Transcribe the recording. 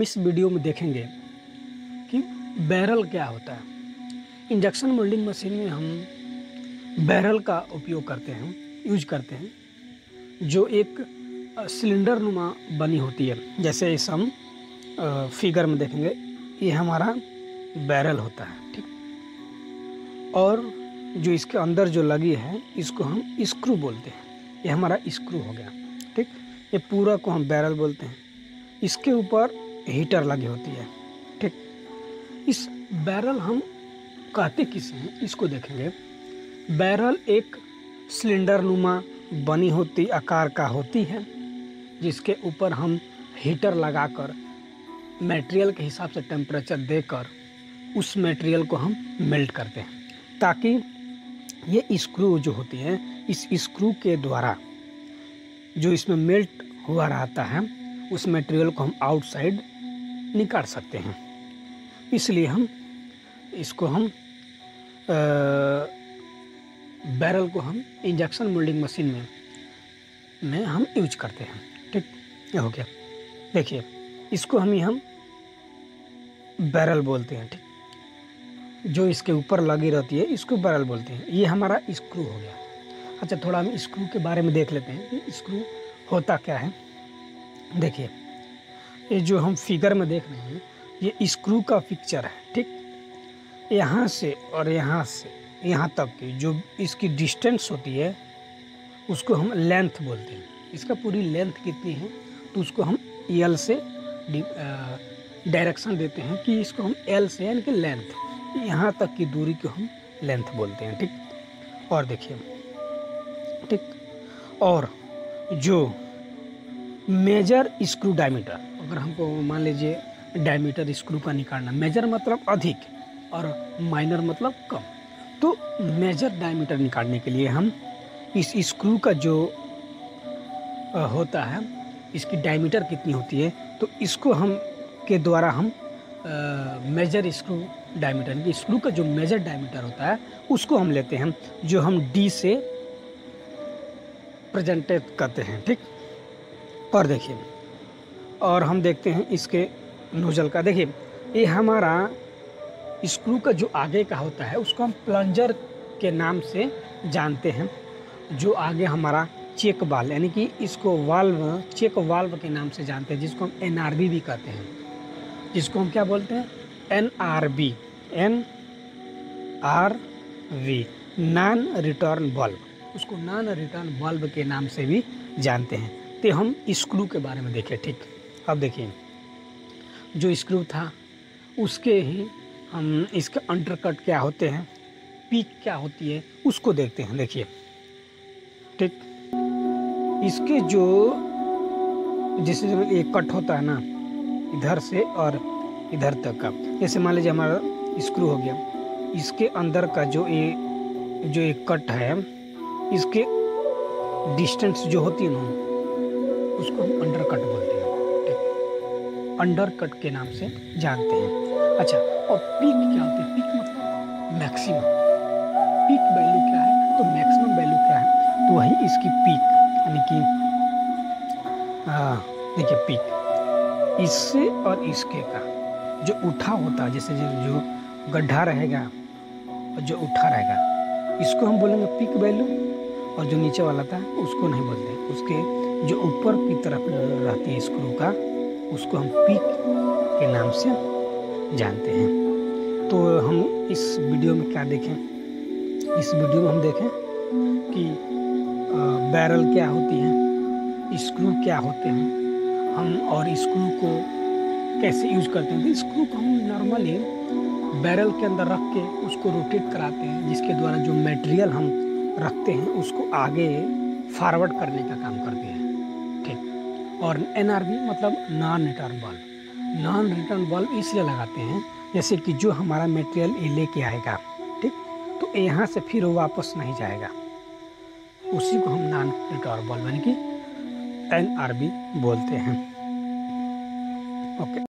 इस वीडियो में देखेंगे कि बैरल क्या होता है। इंजेक्शन मोल्डिंग मशीन में हम बैरल का उपयोग करते हैं, यूज करते हैं, जो एक सिलेंडर नुमा बनी होती है। जैसे इस हम फिगर में देखेंगे, ये हमारा बैरल होता है, ठीक। और जो इसके अंदर जो लगी है इसको हम स्क्रू बोलते हैं। ये हमारा स्क्रू हो गया, ठीक। ये पूरा को हम बैरल बोलते हैं। इसके ऊपर हीटर लगी होती है, ठीक। इस बैरल हम कहते किसे हैं इसको देखेंगे। बैरल एक सिलेंडर नुमा बनी होती आकार का होती है, जिसके ऊपर हम हीटर लगाकर मटेरियल के हिसाब से टेम्परेचर देकर उस मटेरियल को हम मेल्ट करते हैं, ताकि ये स्क्रू जो होती है, इस स्क्रू के द्वारा जो इसमें मेल्ट हुआ रहता है उस मटेरियल को हम आउटसाइड निकाल सकते हैं। इसलिए हम इसको हम बैरल को हम इंजेक्शन मोल्डिंग मशीन में हम यूज करते हैं, ठीक। ये हो गया। देखिए, इसको हम बैरल बोलते हैं, ठीक। जो इसके ऊपर लगी रहती है इसको बैरल बोलते हैं। ये हमारा स्क्रू हो गया। अच्छा, थोड़ा हम स्क्रू के बारे में देख लेते हैं कि स्क्रू होता क्या है। देखिए, ये जो हम फिगर में देख रहे हैं ये स्क्रू का पिक्चर है, ठीक। यहाँ से और यहाँ से यहाँ तक की जो इसकी डिस्टेंस होती है उसको हम लेंथ बोलते हैं। इसका पूरी लेंथ कितनी है तो उसको हम एल से डायरेक्शन देते हैं कि इसको हम एल से, यानी कि लेंथ, यहाँ तक की दूरी को हम लेंथ बोलते हैं, ठीक। और देखिए, ठीक। और जो मेजर स्क्रू डायमीटर, अगर हमको मान लीजिए डायमीटर स्क्रू का निकालना, मेजर मतलब अधिक और माइनर मतलब कम, तो मेजर डायमीटर निकालने के लिए हम इस स्क्रू का जो होता है, इसकी डायमीटर कितनी होती है, तो इसको हम के द्वारा हम मेजर स्क्रू डायमीटर, स्क्रू का जो मेजर डायमीटर होता है उसको हम लेते हैं, जो हम डी से प्रेजेंटेट करते हैं, ठीक। और देखिए, और हम देखते हैं इसके नोजल का। देखिए, ये हमारा स्क्रू का जो आगे का होता है उसको हम प्लंजर के नाम से जानते हैं। जो आगे हमारा चेक वाल्व, यानी कि इसको वाल्व, चेक वाल्व के नाम से जानते हैं, जिसको हम एनआरबी भी कहते हैं। जिसको हम क्या बोलते हैं? NRB, NRV, non return valve. उसको नॉन रिटर्न वाल्व के नाम से भी जानते हैं। तो हम स्क्रू के बारे में देखें, ठीक। अब देखिए, जो स्क्रू था उसके ही हम इसके अंडरकट क्या होते हैं, पीक क्या होती है, उसको देखते हैं। देखिए, ठीक। इसके जो जैसे एक कट होता है ना, इधर से और इधर तक का, जैसे मान लीजिए हमारा स्क्रू हो गया, इसके अंदर का जो एक कट है, इसके डिस्टेंस जो होती है ना, उसको हम अंडरकट बोलते हैं, ठीक। अंडरकट के नाम से जानते हैं। अच्छा, और पीक क्या होती है? पीक मतलब मैक्सिमम। पीक वैल्यू क्या है तो मैक्सिमम वैल्यू क्या है, तो वही इसकी पीक, यानी कि देखिए, पीक इससे और इसके का जो उठा होता है, जैसे जो गड्ढा रहेगा और जो उठा रहेगा, इसको हम बोलेंगे पीक वैल्यू, और जो नीचे वाला था उसको नहीं बोलते। उसके जो ऊपर की तरफ रहती है स्क्रू का, उसको हम पीक के नाम से जानते हैं। तो हम इस वीडियो में क्या देखें? इस वीडियो में हम देखें कि बैरल क्या होती है, स्क्रू क्या होते हैं, हम और स्क्रू को कैसे यूज करते हैं। तो स्क्रू को हम नॉर्मली बैरल के अंदर रख के उसको रोटेट कराते हैं, जिसके द्वारा जो मटेरियल हम रखते हैं उसको आगे फॉरवर्ड करने का काम करते हैं, ठीक। और एनआरबी मतलब non return valve. Non return valve इसलिए लगाते हैं जैसे कि जो हमारा मटेरियल ये लेके आएगा, ठीक, तो यहाँ से फिर वो वापस नहीं जाएगा, उसी को हम नॉन रिटर्न वाल्व यानी कि एनआरबी बोलते हैं। ओके।